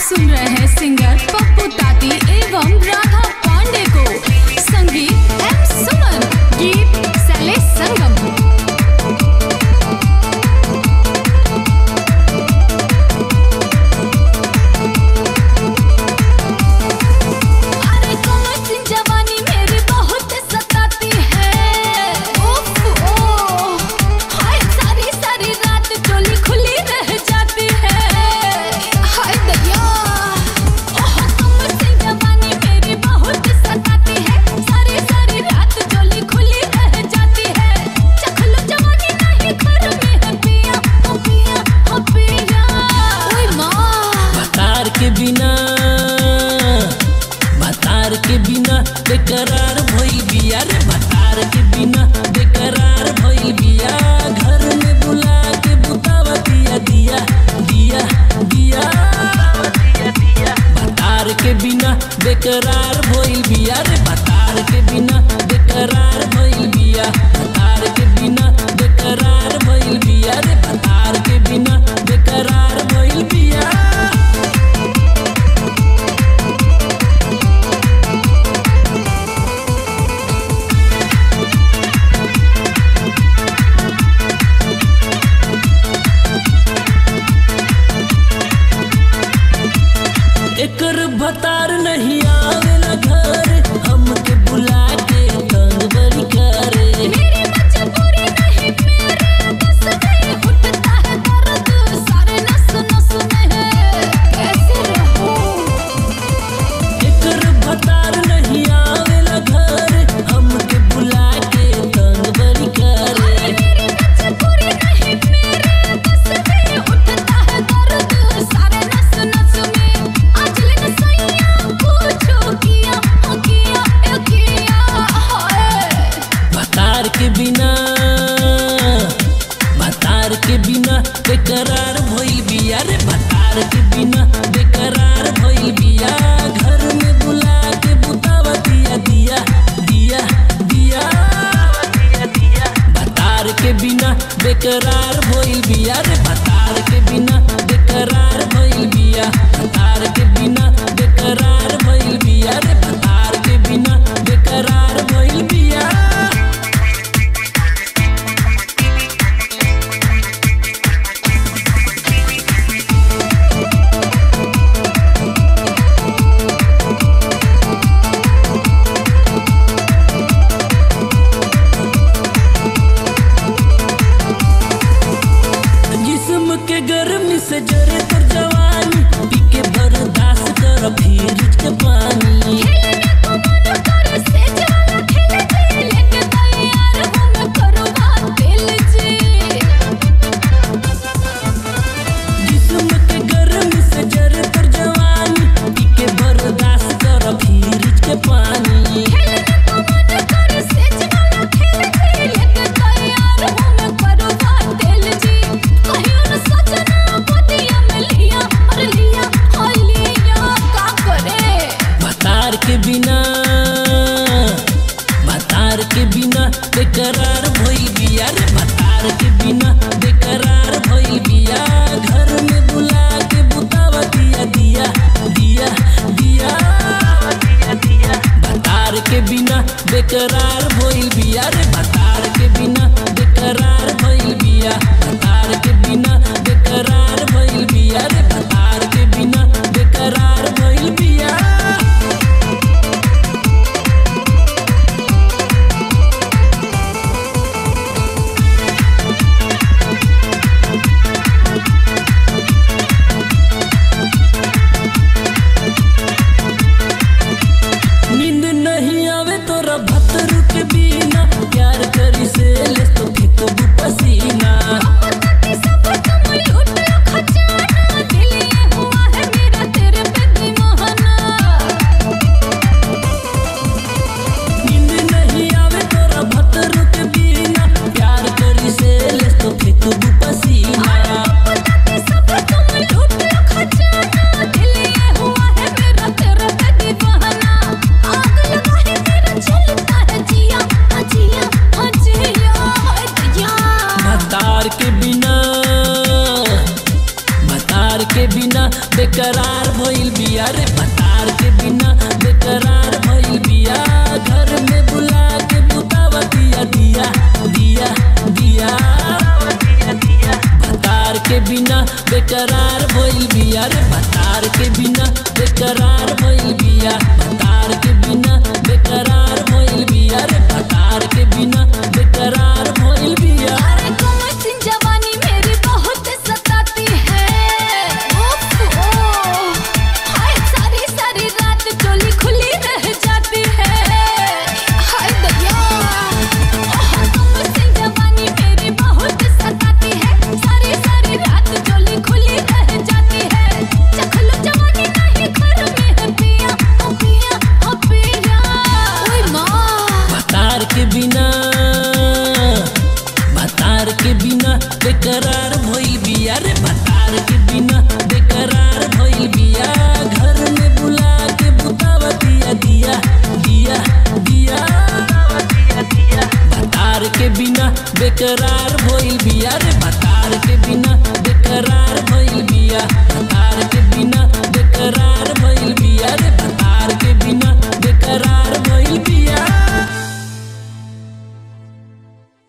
सुन रहे हैं सिंगर पप्पू ताती एवं राधा पांडे को। संगीत एम सुमन, गीत सैले संगम। बेकरार भइल बिया रे, भतार के बिना बेकरार भइल बिया। घर में बुला के बुतावा दिया दिया दिया दिया दिया। भतार के बिना बेकरार भइल बिया रे, भतार के बिना बेकरार भइल बिया। भतार के बिना बेकरार भइल बिया रे, भतार के बिना बेकरार भइल बिया। एकर भतार नहीं आवेला घर, हमके बुला के तंग बड़ी करे। मेरी मजबूरी नहीं मेरे बस में, उठता है दर्द सारे नस नस में, कैसे रहूं। एकर भतार नहीं आवेला घर, हमके बुला के तंग बड़ी करे। मेरी मजबूरी नहीं मेरे बस में, उठता है दर्द सारे नस नस में। भतार के बिना बेकरार भइल बिया रे, भतार के बिना बेकरार भइल बिया। घर में बुला के बुतावा दिया दिया दिया दिया दिया। भतार के बिना बेकरार भइल बिया रे, भतार के बिना बेकरार भइल बिया। भतार के बिना बेकरार भइल बिया रे, भतार के बिना बेकरार भइल बिया। के गर्मी से जरे तोर जवानी, पी के बर्दाश्त कर फ्रिज के पानी। खेलने को मन करे सेज वाला खेल जी, लेके तैयार हूं मैं करवा दिल जी। जिस्म के गर्मी से जरे तोर जवानी, पी के बर्दाश्त कर फ्रिज के पानी। खेलने को मन करे सेज वाला खेल जी, लेके तैयार हूं मैं करवा दिल जी। कहियो न सजना गोदिया में लिया और लिया, हाय लिया का करे। भतार के बिना बिना बेकरार भइल बिया रे भतार के बिना बेकरार भइल बिया घर में बुला के बुतावा दिया दिया दिया दिया भतार के बिना बेकरार भइल बिया रे भतार के बिना बेकरार भइल बिया भतार के बिना बेकरार भइल बिया रे भतार के बिना बेकरार भइल बिया। अरे कोमल सी जवानी मेरी बहुत सताती है। उफ ओ हाय सारी सारी रात चोली खुली रह जाती है। हाय दया कोमल सी जवानी मेरी बहुत सताती है। सारी सारी रात चोली खुली रह जाती है। चखलो जवानी नहीं घर में है पिया ओ पिया ओ पिया। ओए माँ भतार के बिना बेकरार भइल बिया रे भतार के बिना बेकरार भइल बिया घर में बुला के बुतावा दिया दिया दिया दिया भतार के बिना बेकरार भइल बिया।